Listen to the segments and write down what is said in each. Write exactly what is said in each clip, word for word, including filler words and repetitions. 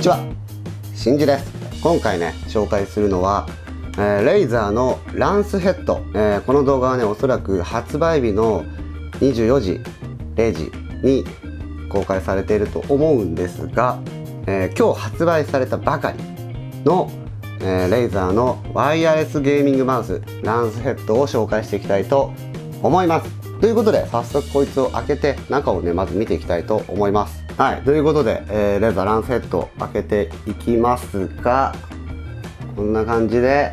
ちは、しんじです。今回ね紹介するのは、えー、レイザーのランスヘッド、えー、この動画はねおそらく発売日のにじゅうよじれいじに公開されていると思うんですが、えー、今日発売されたばかりの、えー、レイザーのワイヤレスゲーミングマウスランスヘッドを紹介していきたいと思います。ということで早速こいつを開けて中をねまず見ていきたいと思います。はい、ということで、えー、レイザーランスヘッド開けていきますが、こんな感じで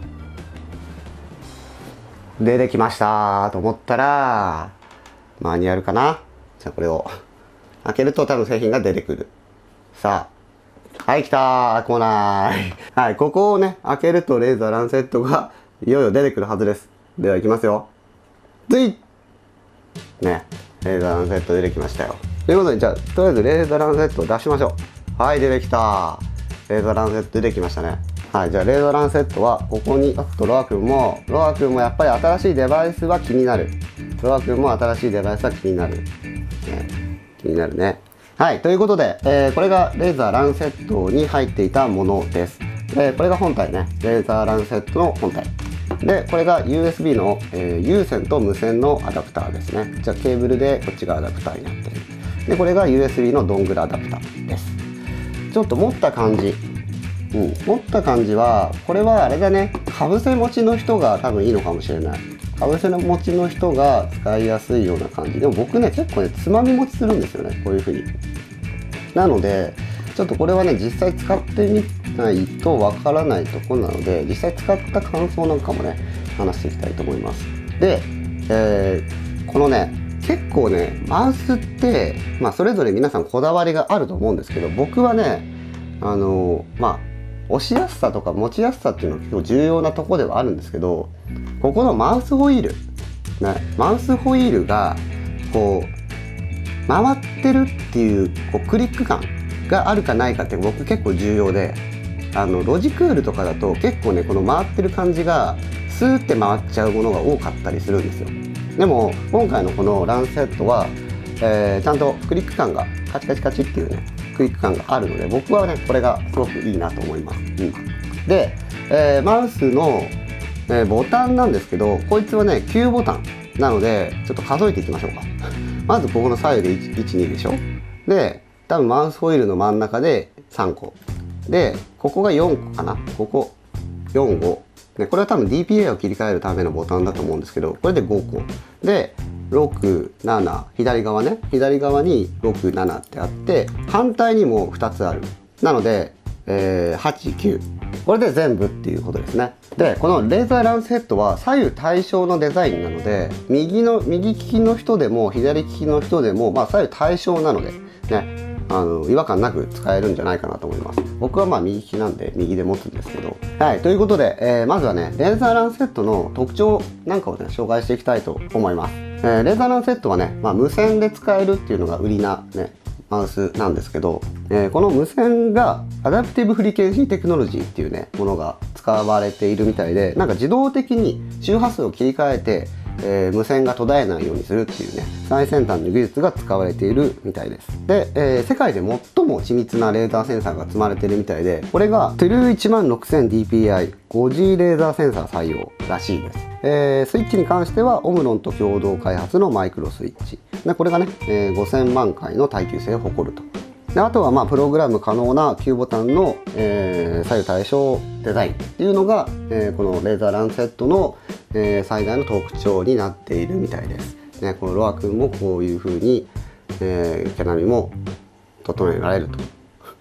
出てきましたと思ったらマニュアルかな。じゃあこれを開けると多分製品が出てくる。さあ、はい、来たー、来ない。はい、ここをね開けるとレイザーランスヘッドがいよいよ出てくるはずです。ではいきますよ。ついね、レーザーランスヘッド出てきましたよ。ということで、じゃあとりあえずレーザーランスヘッドを出しましょう。はい、出てきた。レーザーランスヘッド出てきましたね。はい、じゃあレーザーランスヘッドはここに、あとロア君もロア君もやっぱり新しいデバイスは気になる。ロア君も新しいデバイスは気になる、ね、気になるね。はい、ということで、えー、これがレーザーランスヘッドに入っていたものです。えー、これが本体ね、レーザーランスヘッドの本体で、これが ユーエスビー の、えー、有線と無線のアダプターですね。じゃあケーブルでこっちがアダプターになってる。でこれが ユーエスビー のドングルアダプターです。ちょっと持った感じ、うん、持った感じはこれはあれだね、かぶせ持ちの人が多分いいのかもしれない。かぶせ持ちの人が使いやすいような感じでも、僕ね結構ねつまみ持ちするんですよね、こういう風に。なのでちょっとこれはね実際使ってみないとわからないところなので、実際使った感想なんかもね話していきたいと思います。で、えー、このね結構ねマウスって、まあ、それぞれ皆さんこだわりがあると思うんですけど、僕はねあのまあ押しやすさとか持ちやすさっていうのは結構重要なところではあるんですけど、ここのマウスホイール、ね、マウスホイールがこう回ってるっていうこうクリック感があるかないかって僕結構重要で、あのロジクールとかだと結構ねこの回ってる感じがスーって回っちゃうものが多かったりするんですよ。でも今回のこのランスヘッドは、えー、ちゃんとクリック感がカチカチカチっていうねクリック感があるので、僕はねこれがすごくいいなと思います。うん、で、えー、マウスの、えー、ボタンなんですけど、こいつはねきゅうボタンなのでちょっと数えていきましょうか。まずここの左右でいち、にでしょ。で多分マウスホイールの真ん中でさんこで、ここがよんこかな、ここよん、ごね、これは多分 ディーピーエー を切り替えるためのボタンだと思うんですけど、これでごこでろく、なな、左側ね、左側にろく、ななってあって、反対にもふたつある。なので、えー、はち、きゅう、これで全部っていうことですね。でこのレーザーランスヘッドは左右対称のデザインなので、右の右利きの人でも左利きの人でも、まあ、左右対称なのでね、あの違和感なく使えるんじゃないかなと思います。僕はまあ右利きなんで右で持つんですけど。はい、ということで、えー、まずはねレーザーランスヘッドの特徴なんかをね紹介していきたいと思います。えー、レーザーランスヘッドはね、まあ、無線で使えるっていうのが売りなねマウスなんですけど、えー、この無線がアダプティブフリケンシーテクノロジーっていうねものが使われているみたいで、なんか自動的に周波数を切り替えてえー、無線が途絶えないようにするっていうね最先端の技術が使われているみたいです。で、えー、世界で最も緻密なレーザーセンサーが積まれているみたいで、これが トゥルーいちまんろくせんディーピーアイファイブジー レーザーセンサー採用らしいです。えー、スイッチに関してはオムロンと共同開発のマイクロスイッチで、これがね、えー、ごせんまん回の耐久性を誇ると。であとはまあプログラム可能なきゅうボタンの、えー、左右対称デザインっていうのが、えー、このレーザーランスヘッドの、えー、最大の特徴になっているみたいです。ね、このロア君もこういう風に、えー、毛並みも整えられると。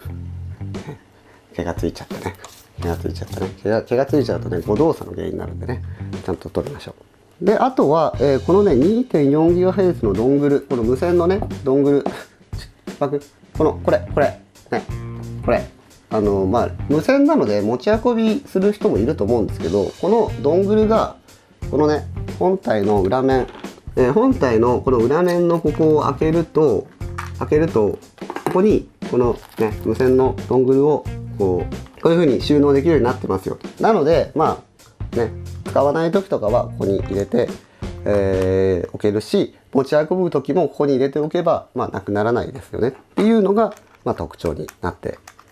毛がついちゃったね。毛がついちゃったね。毛が毛がついちゃうとね誤動作の原因になるんでね、ちゃんと取りましょう。であとは、えー、このね にてんよんギガヘルツ のドングル、この無線のねドングルこのこれこれねこれあのまあ無線なので持ち運びする人もいると思うんですけど、このドングルがこのね本体の裏面、えー、本体のこの裏面のここを開けると開けるとここにこのね無線のドングルをこうこういう風に収納できるようになってますよ。なのでまあね使わない時とかはここに入れて、えー、置けるし、持ち運ぶ時もここに入れておけば、まあ、なくならないですよねっていうのが、まあ、特徴になって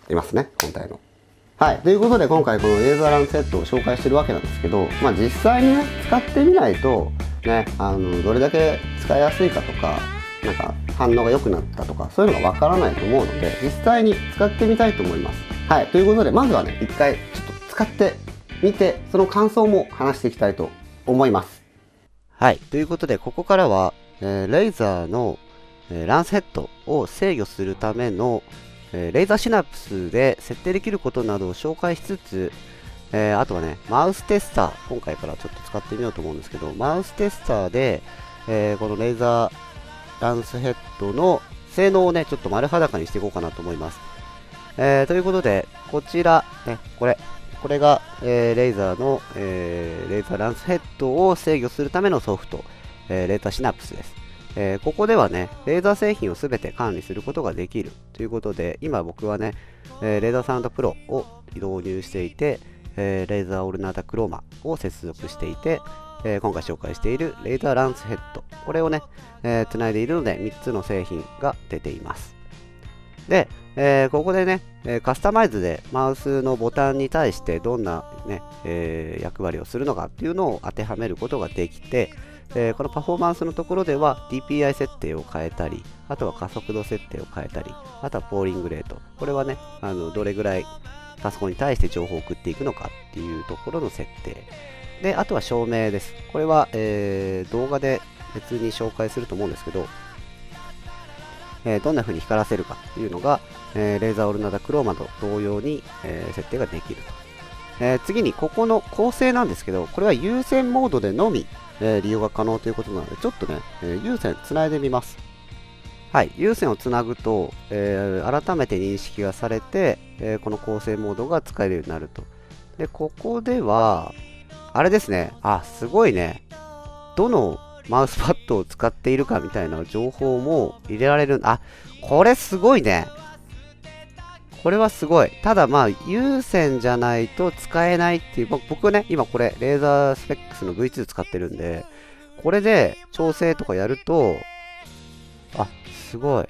いますね、本体の。はい。ということで、今回このレーザーランセットを紹介してるわけなんですけど、まあ実際にね、使ってみないと、ね、あの、どれだけ使いやすいかとか、なんか反応が良くなったとか、そういうのがわからないと思うので、実際に使ってみたいと思います。はい。ということで、まずはね、一回ちょっと使ってみて、その感想も話していきたいと思います。はい。ということで、ここからは、えー、レーザーの、えー、ランスヘッドを制御するための、えー、レーザーシナプスで設定できることなどを紹介しつつ、えー、あとはね、マウステスター、今回からちょっと使ってみようと思うんですけど、マウステスターで、えー、このレーザーランスヘッドの性能をね、ちょっと丸裸にしていこうかなと思います。えー、ということで、こちら、ね、これ、これが、えー、レーザーの、えー、レーザーランスヘッドを制御するためのソフト、えー、レーザーシナプスです。えー、ここではね、レーザー製品をすべて管理することができるということで、今僕はね、えー、レーザーサウンドプロを導入していて、えー、レーザーオルナータクローマを接続していて、えー、今回紹介しているレーザーランスヘッド、これをね、えー、つないでいるのでみっつの製品が出ています。で、えー、ここでね、えー、カスタマイズでマウスのボタンに対してどんな、ねえー、役割をするのかっていうのを当てはめることができて、えー、このパフォーマンスのところでは ディーピーアイ 設定を変えたり、あとは加速度設定を変えたり、あとはポーリングレート、これはね、あのどれぐらいパソコンに対して情報を送っていくのかっていうところの設定で、あとは照明です。これは、えー、動画で別に紹介すると思うんですけど、えー、どんな風に光らせるかっていうのが、えー、レーザーオルナダクローマと同様に、えー、設定ができると。えー、次にここの構成なんですけど、これは有線モードでのみ、えー、利用が可能ということなので、ちょっとね、えー、有線つないでみます。はい、有線をつなぐと、えー、改めて認識がされて、えー、この構成モードが使えるようになると。で、ここでは、あれですね、あ、すごいね、どのマウスパッドを使っているかみたいな情報も入れられる。あ、これすごいね。これはすごい。ただまあ、有線じゃないと使えないっていう、僕ね、今これ、レーザースペックスの ブイツー 使ってるんで、これで調整とかやると、あ、すごい。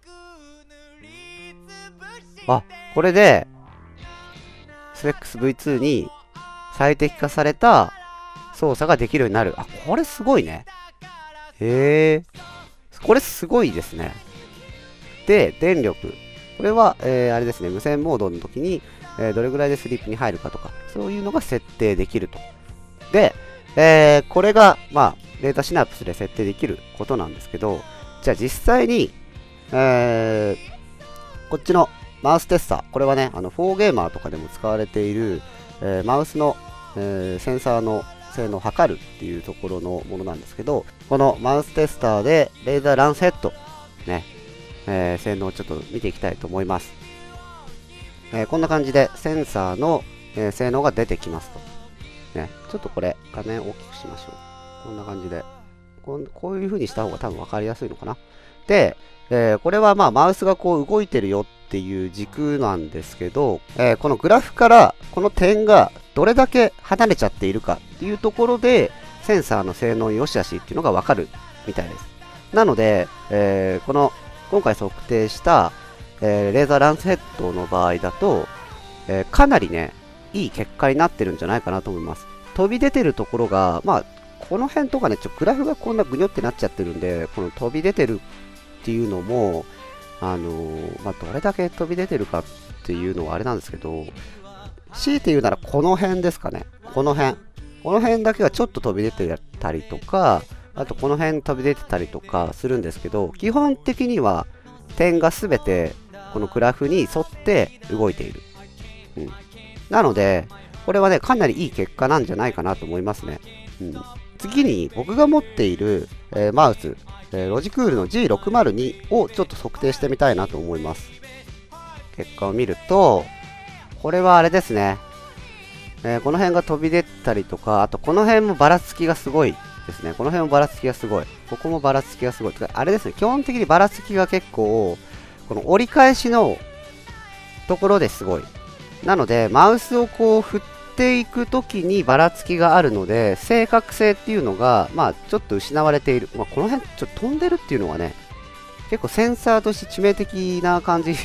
あ、これで、スペックス ブイツー に最適化された操作ができるようになる。あ、これすごいね。へえ。これすごいですね。で、電力。これは、えー、あれですね、無線モードの時に、えー、どれぐらいでスリープに入るかとか、そういうのが設定できると。で、えー、これが、まあ、レーザーシナプスで設定できることなんですけど、じゃあ実際に、えー、こっちのマウステスター、これはね、あの、フォーゲーマーとかでも使われている、えー、マウスの、えー、センサーの性能を測るっていうところのものなんですけど、このマウステスターでレーザーランスヘッド、ね、えー、性能をちょっと見ていきたいと思います。えー、こんな感じでセンサーの、えー、性能が出てきますと。ね、ちょっとこれ画面大きくしましょう。こんな感じで。こう、こういう風にした方が多分分かりやすいのかな。で、えー、これはまあマウスがこう動いてるよっていう軸なんですけど、えー、このグラフからこの点がどれだけ離れちゃっているかっていうところでセンサーの性能良し悪しっていうのが分かるみたいです。なので、えー、この今回測定した、えー、レーザーランスヘッドの場合だと、えー、かなりね、いい結果になってるんじゃないかなと思います。飛び出てるところが、まあ、この辺とかね、ちょグラフがこんなぐにょってなっちゃってるんで、この飛び出てるっていうのも、あのー、まあ、どれだけ飛び出てるかっていうのはあれなんですけど、強いて言うならこの辺ですかね。この辺。この辺だけがちょっと飛び出てたりとか、あとこの辺飛び出てたりとかするんですけど、基本的には点がすべてこのグラフに沿って動いている。うん、なので、これはね、かなりいい結果なんじゃないかなと思いますね。うん、次に僕が持っている、えー、マウス、えー、ロジクールの ジーろくまるに をちょっと測定してみたいなと思います。結果を見ると、これはあれですね。えー、この辺が飛び出たりとか、あとこの辺もばらつきがすごいですね。この辺もばらつきがすごい。ここもばらつきがすごい。あれですね。基本的にばらつきが結構、この折り返しのところですごい。なので、マウスをこう振っていくときにばらつきがあるので、正確性っていうのが、まあ、ちょっと失われている。まあ、この辺、ちょっと飛んでるっていうのがね、結構センサーとして致命的な感じ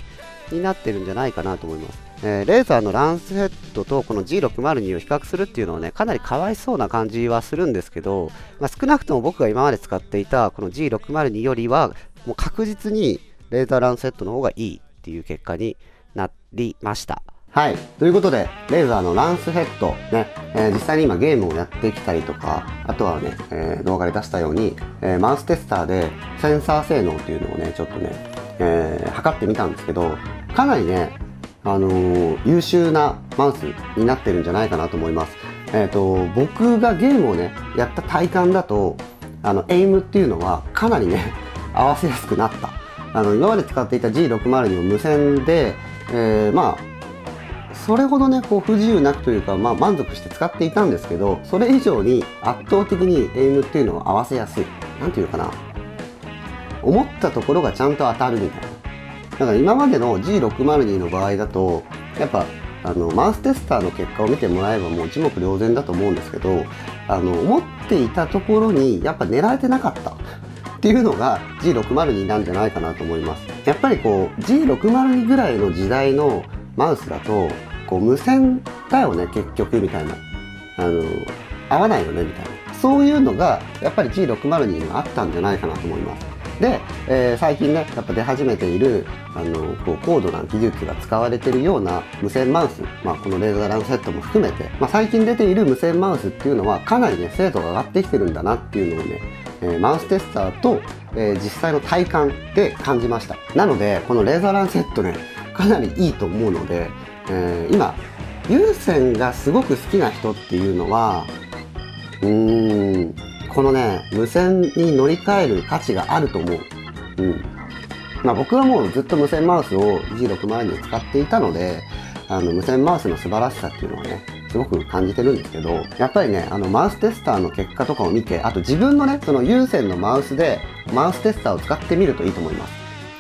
になってるんじゃないかなと思います。えー、レーザーのランスヘッドとこの ジーろくまるに を比較するっていうのはね、かなりかわいそうな感じはするんですけど、まあ、少なくとも僕が今まで使っていたこの ジーろくまるに よりは、もう確実にレーザーランスヘッドの方がいいっていう結果になりました。はい。ということで、レーザーのランスヘッド、ね、えー、実際に今ゲームをやってきたりとか、あとはね、えー、動画で出したように、えー、マウステスターでセンサー性能っていうのをね、ちょっとね、えー、測ってみたんですけど、かなりね、あのー、優秀なマウスになってるんじゃないかなと思います。えっと、僕がゲームをね、やった体感だと、あの、エイムっていうのはかなりね、合わせやすくなった。あの、今まで使っていた ジーろくまるに を無線で、えー、まあ、それほどね、こう不自由なくというか、まあ満足して使っていたんですけど、それ以上に圧倒的にエイムっていうのを合わせやすい。なんていうかな。思ったところがちゃんと当たるみたいな。だから今までの ジーろくまるに の場合だと、やっぱ、あの、マウステスターの結果を見てもらえばもう一目瞭然だと思うんですけど、あの、思っていたところにやっぱ狙えてなかった。っていうのが ジーろくまるに なんじゃないかなと思います。やっぱりこう ジーろくまるに ぐらいの時代のマウスだと、こう無線だよね結局みたいな、あの合わないよねみたいな、そういうのがやっぱり ジーろくまるに にはあったんじゃないかなと思います。で、えー、最近ねやっぱ出始めているあのこう高度な技術が使われているような無線マウス、まあ、このレーザーランスヘッドも含めて、まあ、最近出ている無線マウスっていうのはかなりね精度が上がってきてるんだなっていうのをね、えー、マウステスターと、えー、実際の体感で感じました。なのでこのレーザーランスヘッドねかなりいいと思うので、えー、今有線がすごく好きな人っていうのはうーんこのね無線に乗り換える価値があると思う。うんまあ、僕はもうずっと無線マウスを ジーろくまるに を使っていたので、あの無線マウスの素晴らしさっていうのはねすごく感じてるんですけど、やっぱりねあのマウステスターの結果とかを見て、あと自分のねその有線のマウスでマウステスターを使ってみるといいと思います。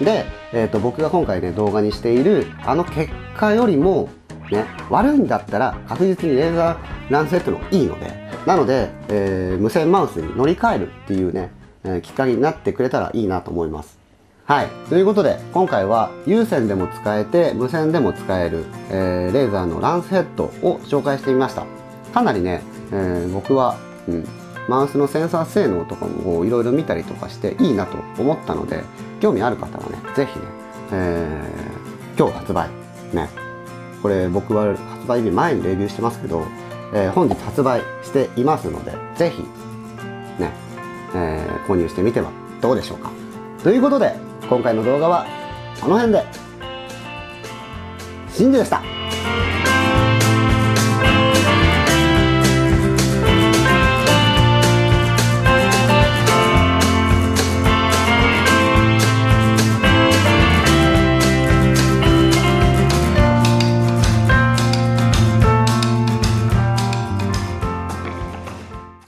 で、えー、と僕が今回ね動画にしているあの結果よりもね悪いんだったら確実にレーザーランスヘッドの方がいいので、なので、えー、無線マウスに乗り換えるっていうね、えー、きっかけになってくれたらいいなと思います。はい。ということで、今回は有線でも使えて、無線でも使える、えー、レーザーのランスヘッドを紹介してみました。かなりね、えー、僕は、うん、マウスのセンサー性能とかもいろいろ見たりとかしていいなと思ったので、興味ある方はね、ぜひね、えー、今日発売。ね。これ僕は発売日前にレビューしてますけど、えー、本日発売していますので、ぜひ、ね、えー、購入してみてはどうでしょうか。ということで、今回の動画はこの辺で。しんじでした。